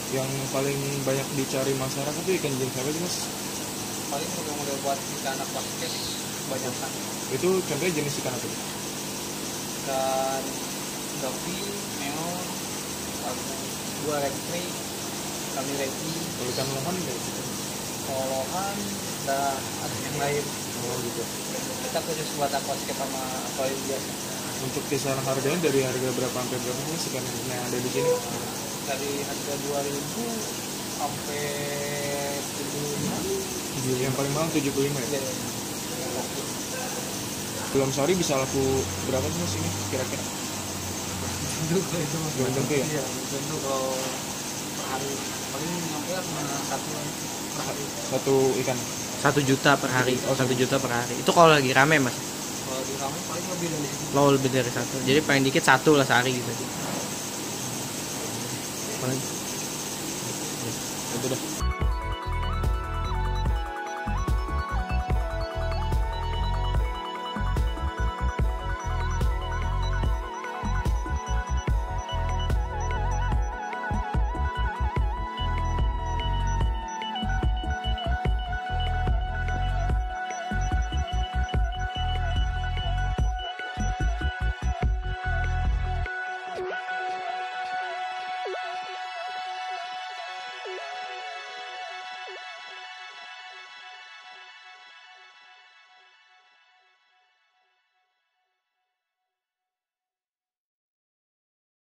Yang paling banyak dicari masyarakat itu ikan jenis apa sih mas? Paling udah buat ikan anak basket banyak kan. Itu contohnya jenis ikan apa? Ikan gapi, meon, lalu dua rekri, kami reki, Kalau ikan lohan kayak gitu. kolohan, dan ada yang lain. Oh gitu. Kita khusus buat aquascape sama aquarium biasa. Untuk kisaran harganya dari harga berapa sampai berapa sih mas ikan yang ada di sini? Dari harga 2.000 sampai 75. Yang paling mahal 75 ya? Ya, Dalam sehari bisa laku berapa sih mas ini kira-kira? tentu kalau itu mas. Belum tentu ya? Iya, tentu kalau per hari paling nyampe lah cuma satu per hari. Satu ikan. 1 juta per hari. Oh, 1 juta per hari. Itu kalau lagi rame mas. Kalau di ramai paling lebih dari itu. Lo lebih dari 1. Jadi paling dikit 1 lah sehari gitu. Itu dah.